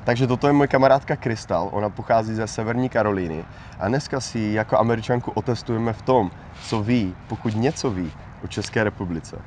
Takže toto je moje kamarádka Krystal, ona pochází ze Severní Karolíny a dneska si jako Američanku otestujeme v tom, co ví, pokud něco ví o České republice.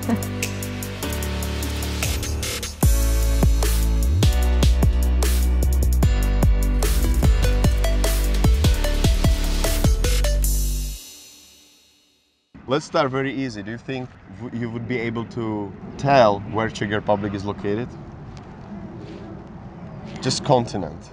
Let's start very easy. Do you think you would be able to tell where Czech Republic is located? Just continent.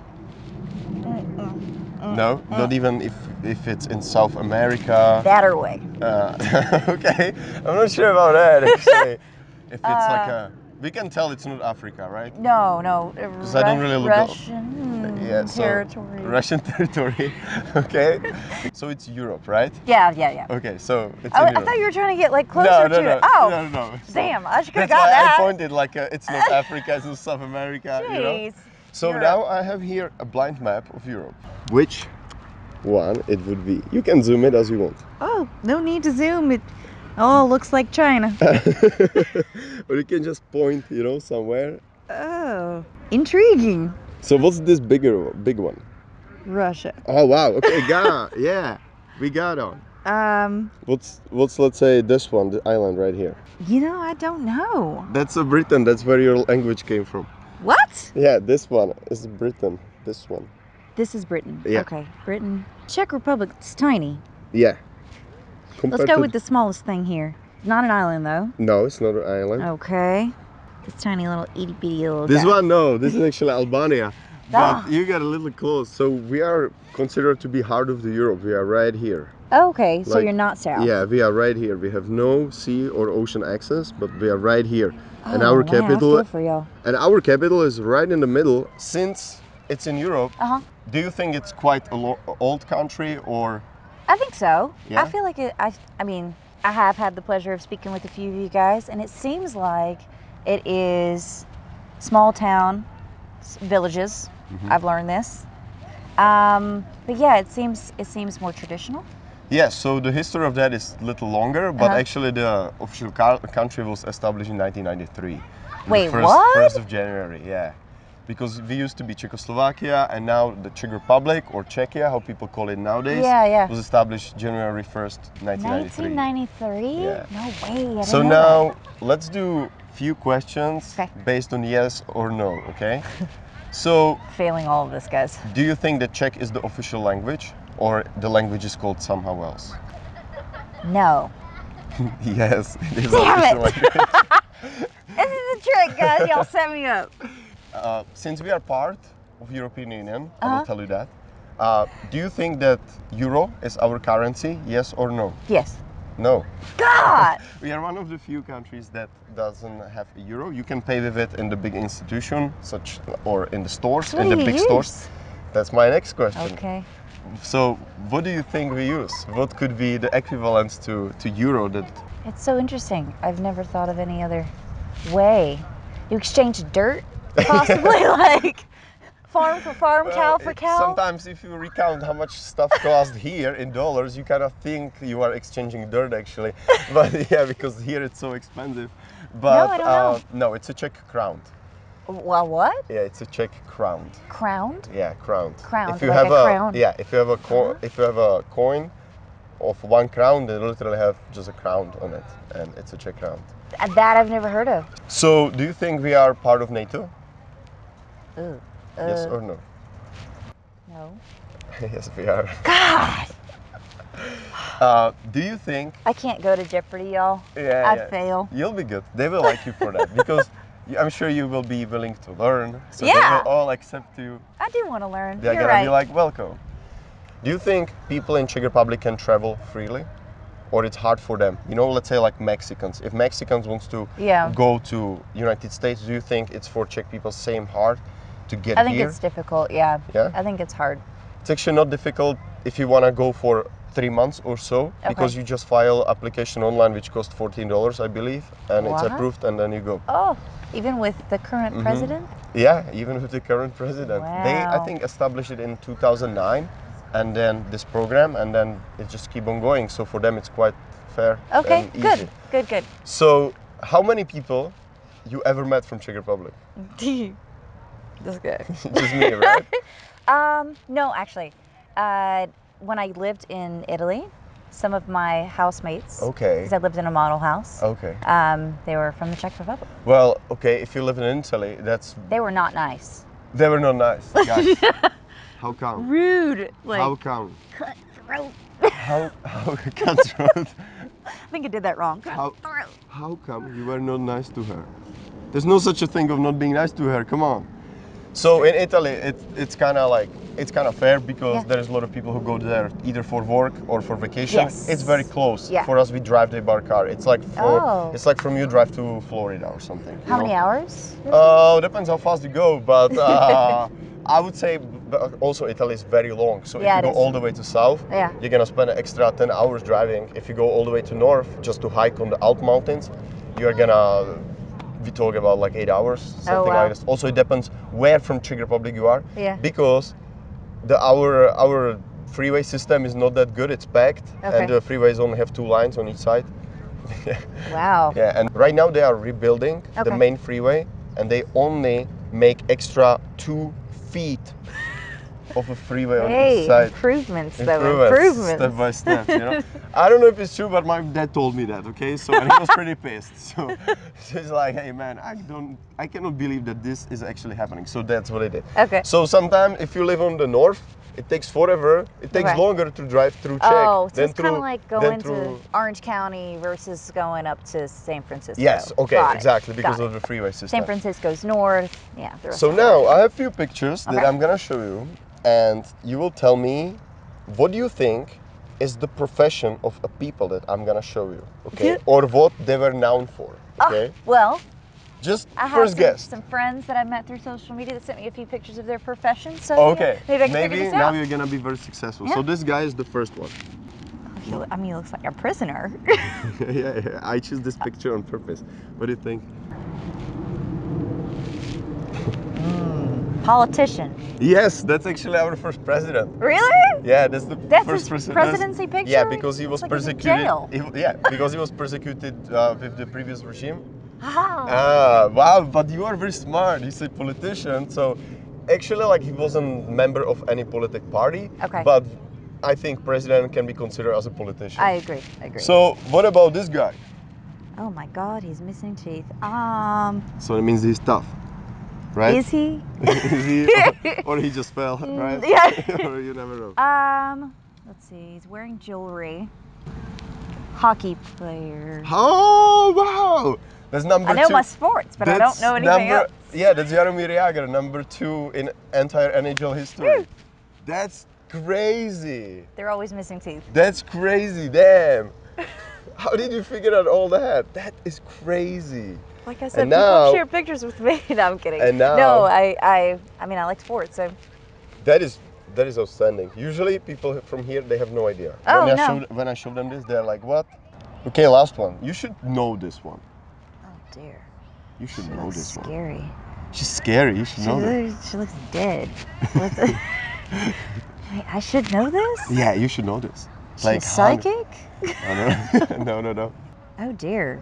No, not even if it's in South America. That or way. Okay, I'm not sure about that actually. If it's like a, we can tell it's not Africa, right? No. Because I don't really look Russian territory. Russian territory. Okay. So it's Europe, right? Yeah. Okay, so it's. I in Europe. thought you were trying to get like closer to it. Oh, no. damn! I should have That's got why that. I pointed like it's not Africa, it's not South America. Jeez. You know? So Europe. now I have here a blind map of Europe. Which one it would be? You can zoom it as you want. Oh, no need to zoom. It all looks like China. Or you can just point, you know, somewhere. Oh, intriguing. So what's this big one? Russia. Oh wow! Okay, Ghana. Yeah, we got on. What's let's say this one, the island right here? You know, I don't know. That's Britain. That's where your language came from. What? Yeah, this one is Britain. This one. This is Britain. Yeah. Okay, Britain. Czech Republic, it's tiny. Yeah. Let's go with the smallest thing here. Not an island though. No, it's not an island. Okay. This tiny little itty bitty little This guy. one, no. This is actually Albania. Ah. But you got a little close. So we are considered to be heart of the Europe. We are right here. Okay, so Like, you're not south. Yeah, we are right here. We have no sea or ocean access, but we are right here. And Oh, our man, that's capital good for y'all. and our capital is right in the middle. Since it's in Europe, Uh-huh. do you think it's quite an old country or? I think so. Yeah? I feel like I mean, I have had the pleasure of speaking with a few of you guys, and it seems like it is small town villages. Mm-hmm. I've learned this. But yeah, it seems more traditional. Yes, so the history of that is a little longer, but actually the official country was established in 1993. Wait, the what? 1st of January, yeah. Because we used to be Czechoslovakia, and now the Czech Republic, or Czechia, how people call it nowadays, Yeah. was established January 1st, 1993. 1993? Yeah. No way. I So didn't know now, let's do few questions Okay. based on yes or no, okay? So, that. Failing all of this, guys. do you think that Czech is the official language, or the language is called somehow else? No. Yes, it is Damn official it. language. This is a trick, guys. Y'all set me up. Since we are part of European Union, I Uh-huh. will tell you that. Do you think that euro is our currency? Yes or no? Yes. No. God. We are one of the few countries that doesn't have a euro. You can pay with it in the big institution, or in the stores, So what in do the you big use? stores. That's my next question. Okay. So, what do you think we use? What could be the equivalent to euro? That It's so interesting. I've never thought of any other way. You exchange dirt, possibly, like farm for farm, cow for cow. Sometimes, if you recount how much stuff costs here in dollars, you kind of think you are exchanging dirt, actually. But yeah, because here it's so expensive. But I don't know. no, it's a Czech crown. Well, what? Yeah, it's a Czech crown. Crowned? Yeah, crowned. Crowned, If you like have a crown. yeah, if you have a coin of 1 crown, they literally have just a crown on it, and it's a Czech crown. That I've never heard of. So, do you think we are part of NATO? Ooh. Yes or no? No. Yes, we are. God! Do you think? I can't go to Jeopardy, y'all. Yeah, I'd fail. You'll be good. They will like you for that because I'm sure you will be willing to learn. So Yeah. they will all accept you. I do want to learn. They're You're gonna right. be like, welcome. Do you think people in Czech Republic can travel freely? Or it's hard for them? You know, let's say like Mexicans. If Mexicans wants to Yeah. go to United States, do you think it's for Czech people same hard to get I think here? it's difficult, yeah. Yeah? I think it's hard. It's actually not difficult if you want to go for 3 months or so, because you just file application online, which costs $14, I believe, and it's What? approved, and then you go. Oh, even with the current president? Yeah, even with the current president. They, I Wow. think, established it in 2009, and then this program, and then it just keep on going. So for them, it's quite fair Okay, and easy. good. So, how many people you ever met from Czech Republic? This guy. Just me, right? No, actually, when I lived in Italy, some of my housemates, Okay. because I lived in a model house, Okay. they were from the Czech Republic. Well, okay, if you live in Italy, They were not nice. they were not nice, guys. How come? Rude, like How come? cutthroat. How cutthroat? I think I did that wrong. How- Cutthroat. How come you were not nice to her? There's no such a thing of not being nice to her. Come on. So in Italy, it's kind of fair because Yeah. there's a lot of people who go there either for work or for vacation. Yes. It's very close. Yeah. For us, we drive the bar car. It's like Oh. it's like from you drive to Florida or something. you How many know? hours? Depends how fast you go, but I would say also Italy is very long. So Yeah, if it you is. go all the way to south, Yeah. you're gonna spend an extra 10 hours driving. If you go all the way to north, just to hike on the Alp mountains, you're gonna be talking about like 8 hours, something wow. like this. Also, it depends where from Czech Republic you are, Yeah. because our freeway system is not that good. It's packed, Okay. and the freeways only have 2 lines on each side. Wow. Yeah, and right now they are rebuilding the Okay. main freeway, and they only make extra 2 feet of a freeway on Hey, each side. improvements though. Improvements. Step by step, you know. I don't know if it's true, but my dad told me that. Okay, so and he was pretty pissed. So he's like, "Hey man, I cannot believe that this is actually happening." So that's what I did. Okay. So sometimes if you live on the north, it takes forever. It takes Okay. longer to drive through Czech Oh, so than it's kind through of like than going through. to Orange County versus going up to San Francisco. Yes, okay, Got it. exactly, because Got of it. the freeway system. San Francisco's north. Yeah. the rest So of it. now I have a few pictures that Okay. I'm gonna show you, and you will tell me what do you think is the profession of a people that I'm gonna show you, okay? Yeah. Or what they were known for, okay? Well, Just I have first guess. some friends that I met through social media that sent me a few pictures of their profession. So yeah, Okay, maybe I can figure this now out. you're gonna be very successful. So Yeah. this guy is the first one. I mean, he looks like a prisoner. yeah, I choose this picture on purpose. What do you think? Politician. Yes, that's actually our first president. Really? Yeah, that's the That's first his president. presidency picture? Yeah, because he was It's like he's in persecuted. jail. Yeah, because he was persecuted with the previous regime. Ah. Ah, wow, but you are very smart. You said politician, so actually, like, he wasn't member of any political party. Okay. But I think president can be considered as a politician. I agree. I agree. So what about this guy? Oh my God, he's missing teeth. So it means he's tough, right? Is he? Is he? Or he just fell, right? Yeah. Or you never know. Let's see. He's wearing jewelry. Hockey player. Oh wow! That's number I know two. my sports, but I don't know anything else. Yeah, that's Jaromir Jagr, number 2 in entire NHL history. That's crazy. They're always missing teeth. That's crazy, damn. How did you figure out all that? That is crazy. Like I said, And now- people share pictures with me. No, I'm kidding. And now- no, I mean, I like sports, so That is outstanding. Usually people from here, they have no idea. Oh, When I show them this, they're like, what? Okay, last one. You should know this one. oh dear, You should she know looks this one. scary. She's scary, you should know that. She looks dead. What the- I should know this. Yeah, you should know this. She's psychic. No. Oh dear.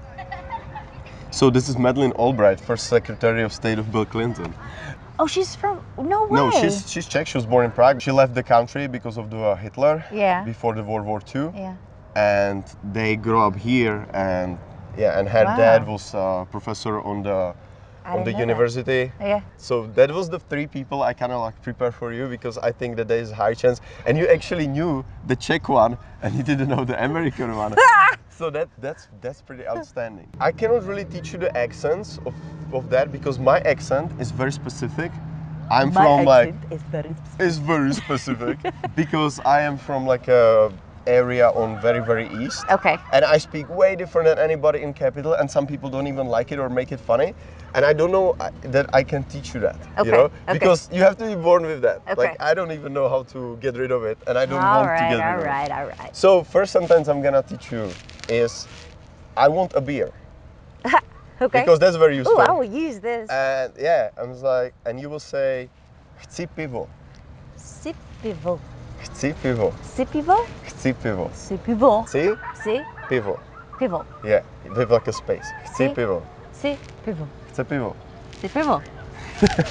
So this is Madeleine Albright, first Secretary of State of Bill Clinton. Oh, she's from. No way. No, she's Czech. She was born in Prague. She left the country because of the Hitler. Yeah. Before the World War II, Yeah. and they grew up here, and her Wow. dad was a professor on the I didn't know that. university. Yeah. So that was the 3 people I kind of like prepare for you, because I think that there is a high chance. And you actually knew the Czech one, and you didn't know the American one. So that's pretty outstanding. I cannot really teach you the accents of that, because my accent is very specific. I'm from like Is very very specific because I am from like a area on very east. okay. And I speak way different than anybody in capital, and some people don't even like it or make it funny. And I don't know that I can teach you that, Okay, you know, okay. because you have to be born with that. Okay. Like, I don't even know how to get rid of it, and I don't All want to get right. rid All of it. right. All right. So first sentence I'm gonna teach you is, I want a beer, Okay. because that's very useful. Ooh, I will use this. And yeah, I was like, and you will say, chci pivo, Si pivo. chci pivo, Si pivo. chci pivo, Si pivo. chci Si pivo. pivo. Yeah, with like a space. Chci Si. pivo, Si pivo. chci pivo. Si pivo.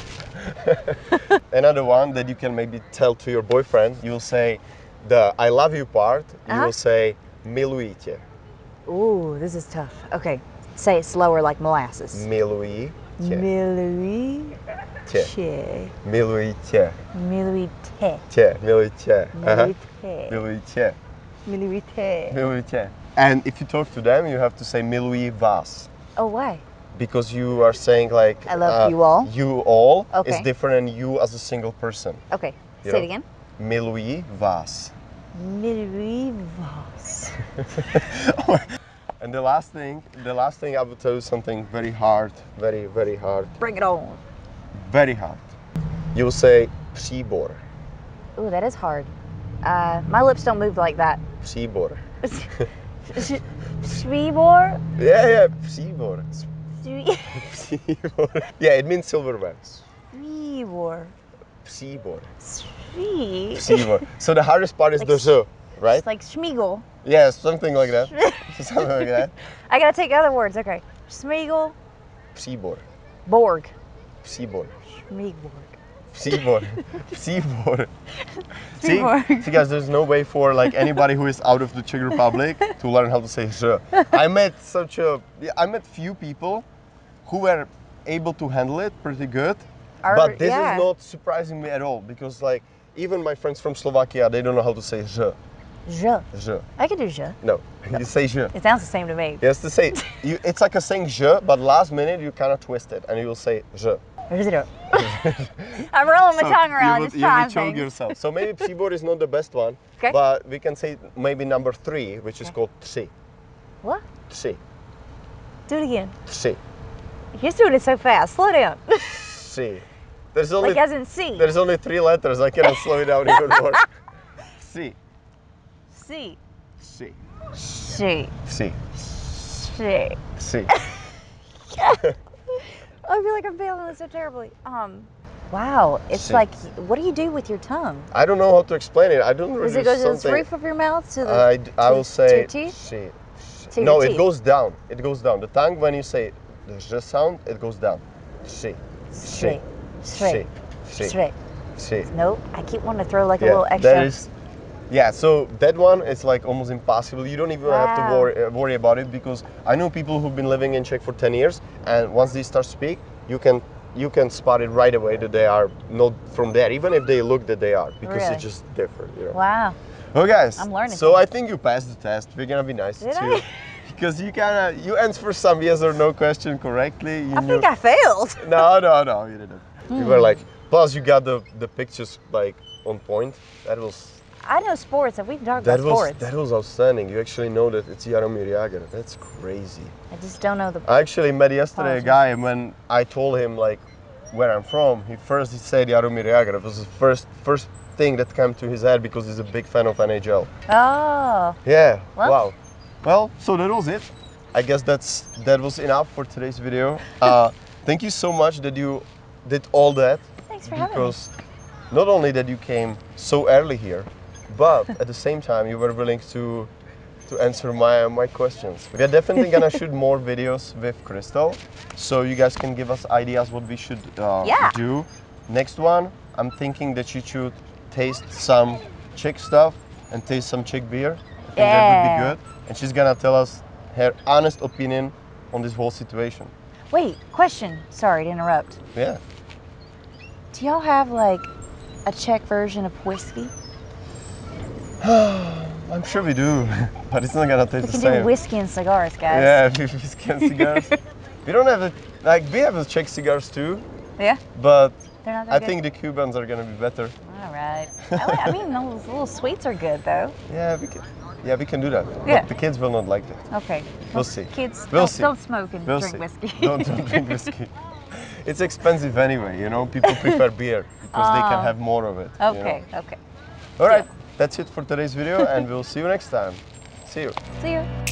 Another one that you can maybe tell to your boyfriend, you'll say the I love you part, you will say milujte. Ooh, this is tough. Okay, say it slower like molasses. Milujte. Milujte. Milujte. Milujte. Milujte. Milujte. Milujte. Milujte. Milujte. And if you talk to them, you have to say milui vas. Oh, why? Because you are saying like I love you all. You all is Okay. different than you as a single person. Okay, You say know? it again. Milui vas. Milujte. And the last thing I will tell you something very hard, very, very hard, Bring it on. very hard. You will say příbor. Ooh, that is hard. My lips don't move like that. Příbor. Svibor? Yeah, příbor. Příbor. Yeah, it means silverware. Svibor. Příbor. Svi. Příbor. So the hardest part is Like the z, right? It's like Schmiegel. Yeah, something like that. Something like that. I gotta take other words. Okay. Schmiegel. Příbor. Borg. Příbor. Schmiegborg. Příbor. Příbor. Příbor. See, guys, there's no way for like anybody who is out of the Czech Republic to learn how to say ž. I met few people who were able to handle it pretty good, but this is not surprising me at all because like even my friends from Slovakia, they don't know how to say ž. Je. Ž. I can do je. No, you say ž. It sounds the same to me. You have to say, it's like a saying ž, but last minute you kind of twist it and you will say ž. I'm rolling my tongue around. You will choke yourself. So maybe příbor is not the best one, Okay. but we can say maybe number 3, which is called tři. What? Tři. Do it again. Tři. You're just doing it so fast. Slow down. Tři. There's only Like as in C. there's only 3 letters. I cannot slow it down even more. Tři. C. Tři. C. Tři. C. Tři. I feel like I'm failing this so terribly. Wow. It's C. like, what do you do with your tongue? I don't know how to explain it. I don't really. Does it go to the something. roof of your mouth? To the, I will to say your teeth? tři. To your No, teeth. it goes down. It goes down. The tongue, when you say the ž sound, it goes down. Tři. Straight. Straight. Tři. Straight. Tři. Nope. I keep wanting to throw like a little That extra. is. Yeah, so that one is like almost impossible. You don't even have to Wow. worry about it because I know people who've been living in Czech for 10 years, and once they start speak, you can spot it right away that they are not from there, even if they look that they are, because Really? it's just different, you know. Wow. Well, guys, I'm learning so I things. think you passed the test. We're gonna be nice Did to you I? because you answered some yes or no question correctly. You I knew- think I failed. No, you didn't. You were like, plus you got the pictures like on point. I know sports, and we've talked about sports. That was outstanding. You actually know that it's Jaromír Jágr. That's crazy. I just don't know the. I actually met yesterday a Apologies. guy, and when I told him like where I'm from, he said Jaromír Jágr. It was the first thing that came to his head because he's a big fan of NHL. Oh. Yeah. Well. Wow. Well, so that was it. I guess that was enough for today's video. Thank you so much that you did all that. Thanks for having me. Because not only that you came so early here, but at the same time you were willing to answer my questions. We are definitely gonna shoot more videos with Crystal, so you guys can give us ideas what we should do. Next one, I'm thinking that you should taste some Czech stuff and taste some Czech beer. I think that would be good. And she's gonna tell us her honest opinion on this whole situation. Wait, question. Sorry to interrupt. Yeah. Do y'all have like a Czech version of whiskey? I'm sure we do, but it's not gonna taste We the can same. do whiskey and cigars, guys. Yeah, whiskey and cigars. We don't have we have the Czech cigars too, Yeah? but They're not that I good? think the Cubans are gonna be better. All right. I mean, those little sweets are good, though. Yeah, we can do that. Yeah. But the kids will not like it. Okay. We'll see. Kids, We'll don't, see. don't smoke and We'll drink see. whiskey. Don't drink whiskey. It's expensive anyway, you know. People prefer beer because they can have more of it. you know. Okay, okay. All right, that's it for today's video, and we'll see you next time. See you. See you.